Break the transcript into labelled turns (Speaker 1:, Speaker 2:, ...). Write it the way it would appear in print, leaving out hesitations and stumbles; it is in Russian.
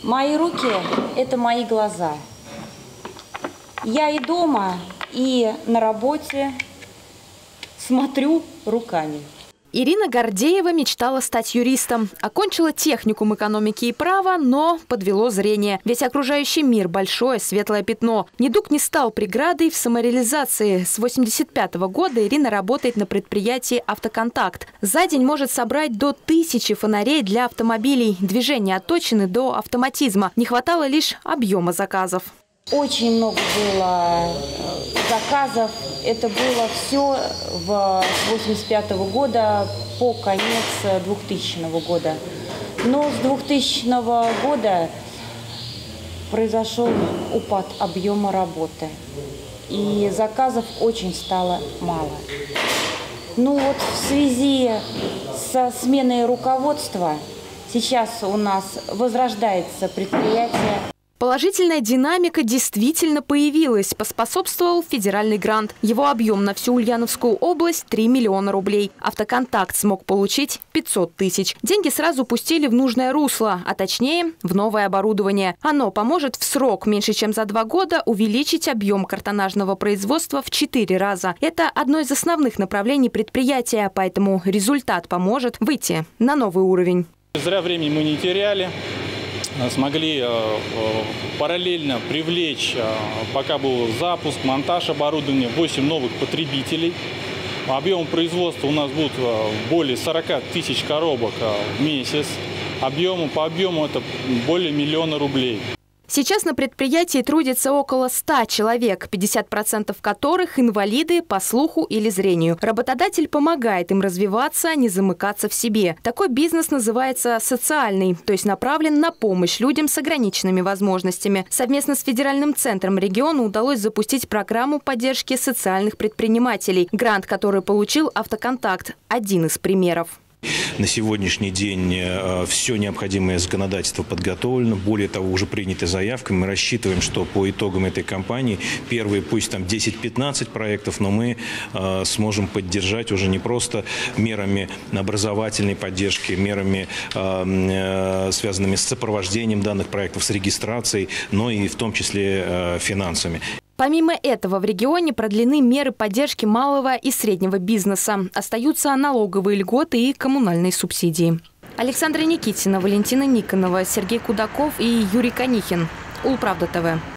Speaker 1: Мои руки – это мои глаза. Я и дома, и на работе смотрю руками.
Speaker 2: Ирина Гордеева мечтала стать юристом. Окончила техникум экономики и права, но подвело зрение. Ведь окружающий мир – большое светлое пятно. Недуг не стал преградой в самореализации. С 1985 года Ирина работает на предприятии «Автоконтакт». За день может собрать до 1000 фонарей для автомобилей. Движения отточены до автоматизма. Не хватало лишь объема заказов.
Speaker 1: Очень много было заказов. Это было все с 1985 года по конец 2000 года. Но с 2000 года произошел упад объема работы. И заказов очень стало мало. Ну вот в связи со сменой руководства сейчас у нас возрождается предприятие.
Speaker 2: Положительная динамика действительно появилась. Поспособствовал федеральный грант. Его объем на всю Ульяновскую область – 3 миллиона рублей. «Автоконтакт» смог получить 500 тысяч. Деньги сразу пустили в нужное русло, а точнее в новое оборудование. Оно поможет в срок меньше чем за 2 года увеличить объем картонажного производства в 4 раза. Это одно из основных направлений предприятия, поэтому результат поможет выйти на новый уровень.
Speaker 3: Зря времени мы не теряли. Смогли параллельно привлечь, пока был запуск, монтаж оборудования, 8 новых потребителей. Объем производства у нас будет более 40 тысяч коробок в месяц. По объему это более 1 миллиона рублей.
Speaker 2: Сейчас на предприятии трудится около 100 человек, 50% которых инвалиды по слуху или зрению. Работодатель помогает им развиваться, не замыкаться в себе. Такой бизнес называется социальный, то есть направлен на помощь людям с ограниченными возможностями. Совместно с федеральным центром региона удалось запустить программу поддержки социальных предпринимателей. Грант, который получил «Автоконтакт», один из примеров.
Speaker 4: На сегодняшний день все необходимое законодательство подготовлено. Более того, уже приняты заявки. Мы рассчитываем, что по итогам этой кампании первые, пусть там 10-15 проектов, но мы сможем поддержать уже не просто мерами образовательной поддержки, мерами, связанными с сопровождением данных проектов, с регистрацией, но и в том числе финансами.
Speaker 2: Помимо этого, в регионе продлены меры поддержки малого и среднего бизнеса. Остаются налоговые льготы и коммунальные субсидии. Александра Никитина, Валентина Никонова, Сергей Кудаков и Юрий Конихин. Улправда ТВ.